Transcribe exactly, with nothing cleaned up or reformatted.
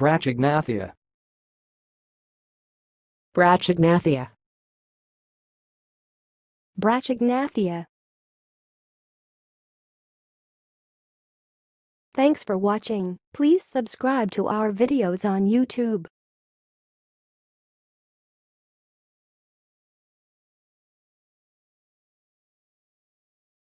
brachygnathia, brachygnathia, brachygnathia. Thanks for watching. Please subscribe to our videos on YouTube.